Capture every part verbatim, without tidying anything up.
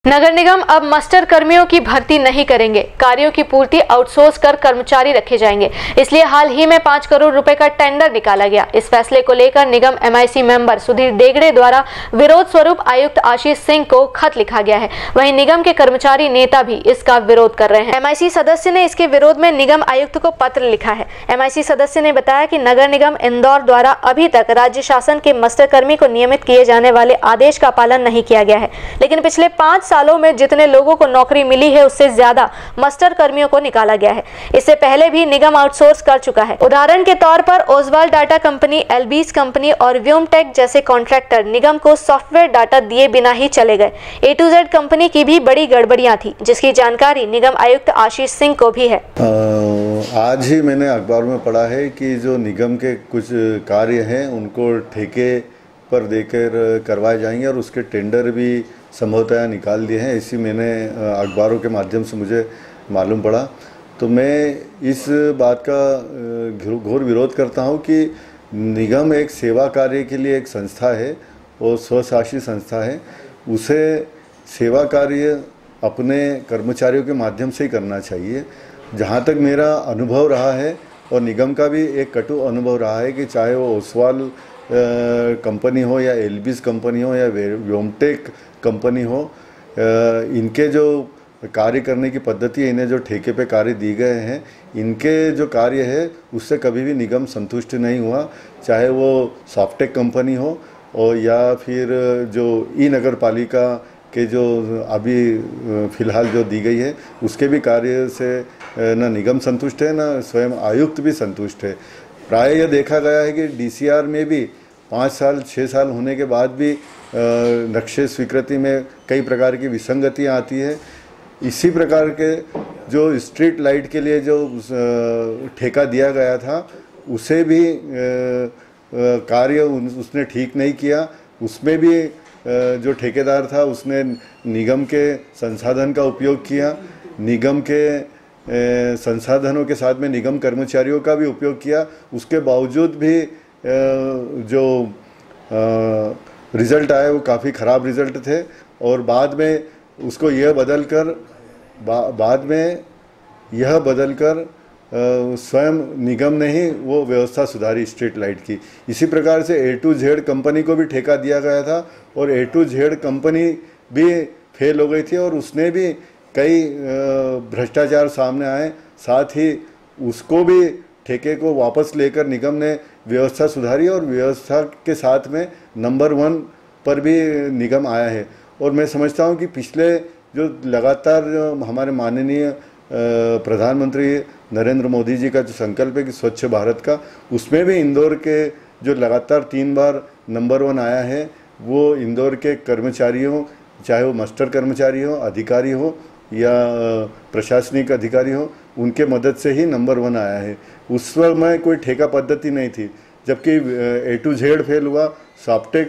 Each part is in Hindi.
नगर निगम अब मास्टर कर्मियों की भर्ती नहीं करेंगे। कार्यों की पूर्ति आउटसोर्स कर कर्मचारी रखे जाएंगे। इसलिए हाल ही में पाँच करोड़ रुपए का टेंडर निकाला गया। इस फैसले को लेकर निगम एमआईसी मेंबर सुधीर देगड़े द्वारा विरोध स्वरूप आयुक्त आशीष सिंह को खत लिखा गया है। वहीं निगम के कर्मचारी नेता भी इसका विरोध कर रहे हैं। एमआईसी सदस्य ने इसके विरोध में निगम आयुक्त को पत्र लिखा है। एमआईसी सदस्य ने बताया कि नगर निगम इंदौर द्वारा अभी तक राज्य शासन के मास्टर कर्मी को नियमित किए जाने वाले आदेश का पालन नहीं किया गया है, लेकिन पिछले पाँच सालों में जितने लोगों को नौकरी मिली है उससे ज्यादा मास्टर कर्मियों को निकाला गया है। इससे पहले भी निगम आउटसोर्स कर चुका है। उदाहरण के तौर पर ओसवाल डाटा कंपनी, एलबीस कंपनी और व्योमटेक जैसे कॉन्ट्रैक्टर निगम को सॉफ्टवेयर डाटा दिए बिना ही चले गए। ए टू जेड कंपनी की भी बड़ी गड़बड़ियां थी, जिसकी जानकारी निगम आयुक्त आशीष सिंह को भी है। आ, आज ही मैंने अखबार में पढ़ा है कि जो निगम के कुछ कार्य हैं उनको ठेके पर देकर करवाए जाएंगे और उसके टेंडर भी संभवतः निकाल दिए हैं। इसी मैंने अखबारों के माध्यम से मुझे मालूम पड़ा। तो मैं इस बात का घोर विरोध करता हूं कि निगम एक सेवा कार्य के लिए एक संस्था है और स्वशासी संस्था है। उसे सेवा कार्य अपने कर्मचारियों के माध्यम से ही करना चाहिए। जहां तक मेरा अनुभव रहा है और निगम का भी एक कटु अनुभव रहा है कि चाहे वो ओसवाल कंपनी हो या एलबीस कंपनी हो या व्योमटेक कंपनी हो, इनके जो कार्य करने की पद्धति है, इन्हें जो ठेके पे कार्य दिए गए हैं, इनके जो कार्य है उससे कभी भी निगम संतुष्ट नहीं हुआ। चाहे वो सॉफ्टेक कंपनी हो और या फिर जो ई नगर पालिका के जो अभी फ़िलहाल जो दी गई है उसके भी कार्य से न निगम संतुष्ट है, न स्वयं आयुक्त भी संतुष्ट है। प्राय यह देखा गया है कि डीसीआर में भी पाँच साल छः साल होने के बाद भी नक्शे स्वीकृति में कई प्रकार की विसंगतियाँ आती है। इसी प्रकार के जो स्ट्रीट लाइट के लिए जो ठेका दिया गया था उसे भी कार्य उसने ठीक नहीं किया। उसमें भी जो ठेकेदार था उसने निगम के संसाधन का उपयोग किया, निगम के संसाधनों के साथ में निगम कर्मचारियों का भी उपयोग किया। उसके बावजूद भी जो रिज़ल्ट आए वो काफ़ी ख़राब रिज़ल्ट थे और बाद में उसको यह बदल कर बा, बाद में यह बदल कर स्वयं निगम ने ही वो व्यवस्था सुधारी स्ट्रीट लाइट की। इसी प्रकार से ए टू जेड कंपनी को भी ठेका दिया गया था और ए टू जेड कंपनी भी फेल हो गई थी और उसने भी कई भ्रष्टाचार सामने आए। साथ ही उसको भी ठेके को वापस लेकर निगम ने व्यवस्था सुधारी और व्यवस्था के साथ में नंबर वन पर भी निगम आया है। और मैं समझता हूं कि पिछले जो लगातार जो हमारे माननीय प्रधानमंत्री नरेंद्र मोदी जी का जो संकल्प है कि स्वच्छ भारत का, उसमें भी इंदौर के जो लगातार तीन बार नंबर वन आया है वो इंदौर के कर्मचारियों, चाहे वो मास्टर कर्मचारी हो, अधिकारी हो या प्रशासनिक अधिकारी हो, उनके मदद से ही नंबर वन आया है। उस समय कोई ठेका पद्धति नहीं थी, जबकि ए टू जेड फेल हुआ, सॉफ्टेक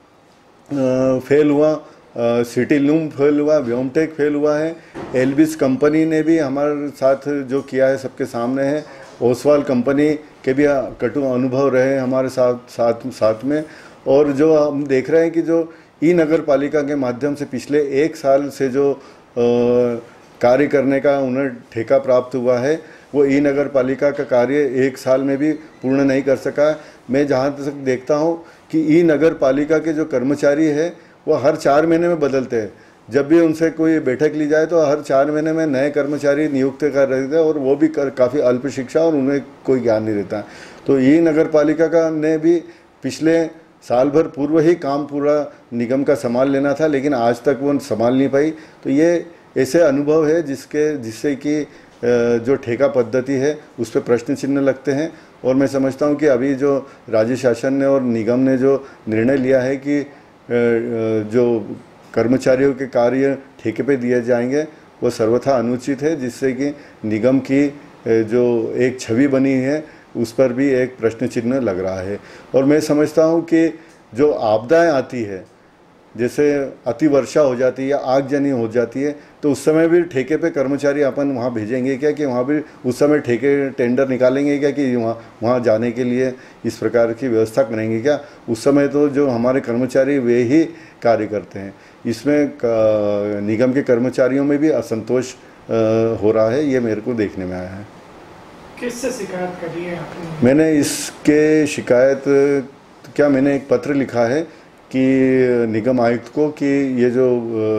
फेल हुआ, सिटी लूम फेल हुआ, व्योमटेक फेल हुआ है। एलबीस कंपनी ने भी हमारे साथ जो किया है सबके सामने है। ओसवाल कंपनी के भी कटु अनुभव रहे हमारे साथ साथ साथ में। और जो हम देख रहे हैं कि जो ई नगर पालिका के माध्यम से पिछले एक साल से जो कार्य करने का उन्हें ठेका प्राप्त हुआ है, वो ई नगर पालिका का कार्य एक साल में भी पूर्ण नहीं कर सका। मैं जहाँ तक देखता हूँ कि ई नगर पालिका के जो कर्मचारी है वो हर चार महीने में बदलते हैं। जब भी उनसे कोई बैठक ली जाए तो हर चार महीने में नए कर्मचारी नियुक्त कर रहे थे और वो भी काफ़ी अल्प शिक्षा और उन्हें कोई ज्ञान नहीं रहता। तो ई नगर पालिका का ने भी पिछले साल भर पूर्व ही काम पूरा निगम का संभाल लेना था, लेकिन आज तक वो संभाल नहीं पाई। तो ये ऐसे अनुभव है जिसके जिससे कि जो ठेका पद्धति है उस पर प्रश्न चिन्ह लगते हैं। और मैं समझता हूँ कि अभी जो राज्य शासन ने और निगम ने जो निर्णय लिया है कि जो कर्मचारियों के कार्य ठेके पे दिए जाएंगे वो सर्वथा अनुचित है, जिससे कि निगम की जो एक छवि बनी है उस पर भी एक प्रश्न चिन्ह लग रहा है। और मैं समझता हूँ कि जो आपदाएं आती है, जैसे अति वर्षा हो जाती है या आगजनी हो जाती है, तो उस समय भी ठेके पे कर्मचारी अपन वहाँ भेजेंगे क्या कि वहाँ भी उस समय ठेके टेंडर निकालेंगे क्या कि वहाँ वहाँ जाने के लिए इस प्रकार की व्यवस्था करेंगे क्या? उस समय तो जो हमारे कर्मचारी वे ही कार्य करते हैं। इसमें निगम के कर्मचारियों में भी असंतोष हो रहा है, ये मेरे को देखने में आया है। किससे शिकायत करी है आपने? मैंने इसके शिकायत क्या मैंने एक पत्र लिखा है कि निगम आयुक्त को कि ये जो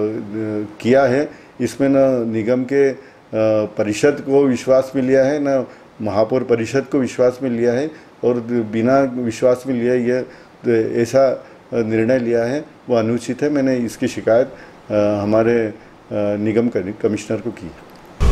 किया है इसमें न निगम के परिषद को विश्वास में लिया है, न महापौर परिषद को विश्वास में लिया है, और बिना विश्वास में लिया ये ऐसा निर्णय लिया है वो अनुचित है। मैंने इसकी शिकायत हमारे निगम कमिश्नर को की।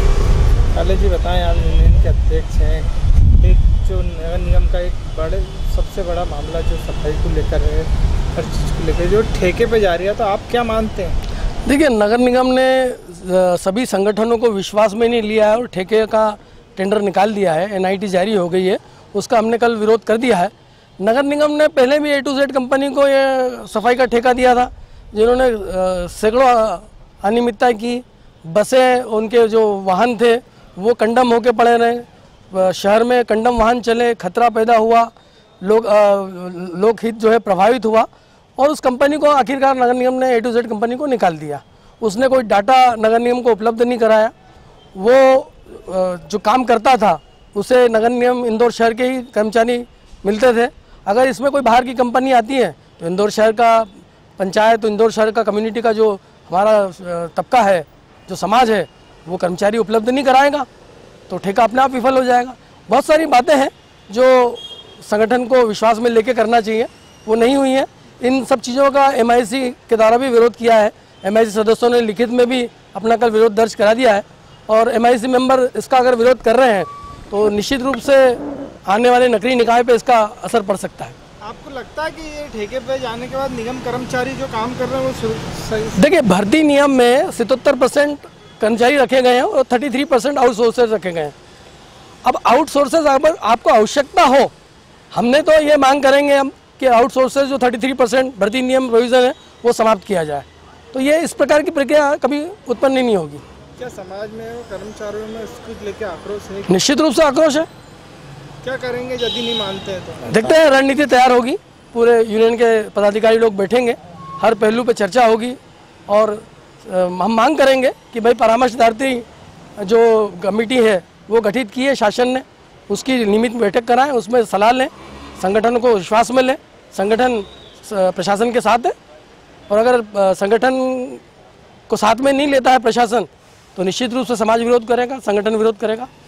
काले जी बताएं, आप यूनियन के अध्यक्ष हैं, एक जो नगर निगम का एक बड़े सबसे बड़ा मामला जो सफाई को लेकर है, हर चीज़ को लेकर जो ठेके पे जा रही है, तो आप क्या मानते हैं? देखिए, नगर निगम ने सभी संगठनों को विश्वास में नहीं लिया है और ठेके का टेंडर निकाल दिया है, एन आई टी जारी हो गई है, उसका हमने कल विरोध कर दिया है। नगर निगम ने पहले भी ए टू जेड कंपनी को ये सफाई का ठेका दिया था, जिन्होंने सैकड़ों अनियमितता की, बसें, उनके जो वाहन थे वो कंडम होके पड़े रहे, शहर में कंडम वाहन चले, खतरा पैदा हुआ, लोग लोकहित जो है प्रभावित हुआ, और उस कंपनी को आखिरकार नगर निगम ने ए टू जेड कंपनी को निकाल दिया। उसने कोई डाटा नगर निगम को उपलब्ध नहीं कराया, वो जो काम करता था उसे नगर निगम इंदौर शहर के ही कर्मचारी मिलते थे। अगर इसमें कोई बाहर की कंपनी आती है तो इंदौर शहर का पंचायत, तो इंदौर शहर का कम्युनिटी का जो हमारा तबका है, जो समाज है, वो कर्मचारी उपलब्ध नहीं कराएगा तो ठेका अपने आप विफल हो जाएगा। बहुत सारी बातें हैं जो संगठन को विश्वास में लेके करना चाहिए, वो नहीं हुई हैं। इन सब चीज़ों का एम आई सी के द्वारा भी विरोध किया है। एम आई सी सदस्यों ने लिखित में भी अपना कल विरोध दर्ज करा दिया है, और एम आई सी मेंबर इसका अगर विरोध कर रहे हैं तो निश्चित रूप से आने वाले नकली निकाय पे इसका असर पड़ सकता है। आपको लगता है कि ये ठेके पे जाने के बाद निगम कर्मचारी जो काम कर रहे हैं वो सही? देखिए, भर्ती नियम में सतहत्तर परसेंट कर्मचारी रखे गए हैं और तैंतीस परसेंट आउटसोर्सेज रखे गए हैं। अब आउटसोर्सेज अगर आपको आवश्यकता हो, हमने तो ये मांग करेंगे हम कि आउटसोर्सेज जो तैंतीस परसेंट भर्ती नियम प्रोविजन है वो समाप्त किया जाए, तो ये इस प्रकार की प्रक्रिया कभी उत्पन्न नहीं होगी। क्या समाज में और कर्मचारियों में इसको लेकर आक्रोश है? निश्चित रूप से आक्रोश है। क्या करेंगे यदि नहीं मानते हैं तो? देखते हैं, रणनीति तैयार होगी, पूरे यूनियन के पदाधिकारी लोग बैठेंगे, हर पहलू पे चर्चा होगी, और हम मांग करेंगे कि भाई परामर्शदात्री जो कमेटी है वो गठित की है शासन ने, उसकी नियमित बैठक कराएं, उसमें सलाह लें, संगठन को विश्वास में लें। संगठन प्रशासन के साथ है, और अगर संगठन को साथ में नहीं लेता है प्रशासन तो निश्चित रूप से समाज विरोध करेगा, संगठन विरोध करेगा।